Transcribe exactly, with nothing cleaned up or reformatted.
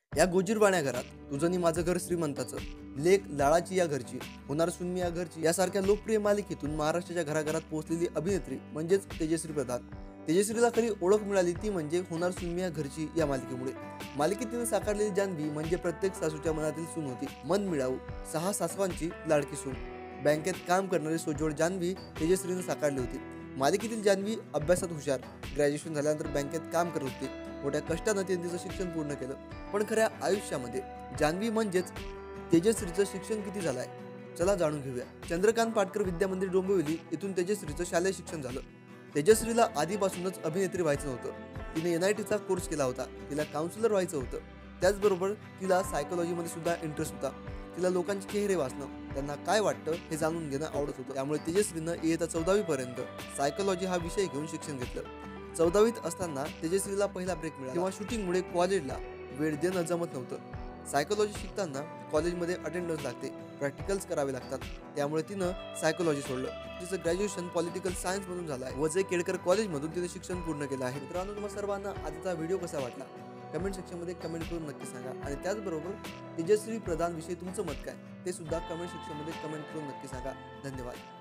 या गोजीरवाण्या घरात तुझं नि माझं घर श्रीमंताचं, लेक लाडाची या घरची, होणार सुन्मी या घरची यासारख्या लोकप्रिय मालिकेतून महाराष्ट्राच्या घराघरात पोहोचलेली अभिनेत्री म्हणजेच तेजश्री प्रधान. तेजश्रीला खरी ओळख मिळाली ती म्हणजे होणार सुन्मी या घरची या मालिकेमुळे. मालिकेत तिने साकारलेली जान्हवी म्हणजे प्रत्येक सासूच्या मनातील सून होती. मन मिळावू, सहा सासवांची लाडकी सून, बँकेत काम करणारी सोज्वळ जान्हवी तेजश्रीने साकारली होती. मालिकेतील जान्हवी अभ्यासात हुशार, ग्रॅज्युएशन झाल्यानंतर बँकेत काम करत होती. मोठ्या कष्टाने तिने तिचं शिक्षण पूर्ण केलं. पण खऱ्या आयुष्यामध्ये जान्हवी म्हणजेच तेजश्रीचं शिक्षण किती झालंय चला जाणून घेऊया. चंद्रकांत पाटकर विद्या मंदिर डोंबिवली इथून तेजश्रीचं शालेय शिक्षण झालं. तेजश्रीला आधीपासूनच अभिनेत्री व्हायचं नव्हतं. तिने एन आय टीचा कोर्स केला होता. तिला काउन्सिलर व्हायचं होतं. त्याचबरोबर तिला सायकोलॉजीमध्ये सुद्धा इंटरेस्ट होता. तिला लोकांचे चेहरे वाचणं, त्यांना काय वाटतं हे जाणून घेणं आवडत होतं. त्यामुळे तेजश्रीनं इयत्ता चौदावी पर्यंत सायकोलॉजी हा विषय घेऊन शिक्षण घेतलं. चौदावीत असताना तेजश्रीला पहिला ब्रेक मिळाला तेव्हा शूटिंगमुळे कॉलेजला वेळ देणं जमत नव्हतं. सायकोलॉजी शिकताना कॉलेजमध्ये अटेंडन्स लागते, प्रॅक्टिकल्स करावे लागतात. त्यामुळे तिनं सायकोलॉजी सोडलं. तिचं ग्रॅज्युएशन पॉलिटिकल सायन्स मधून झालं आहे. वजे केळकर कॉलेजमधून तिने शिक्षण पूर्ण केलं आहे. मित्रांनो, तुम्हाला सर्वांना आजचा व्हिडिओ कसा वाटला कमेंट सेक्शनमध्ये कमेंट करून नक्की सांगा. आणि त्याचबरोबर तेजश्री प्रधान विषयी तुमचं मत काय ते सुद्धा कमेंट सेक्शनमध्ये कमेंट करून नक्की सांगा. धन्यवाद.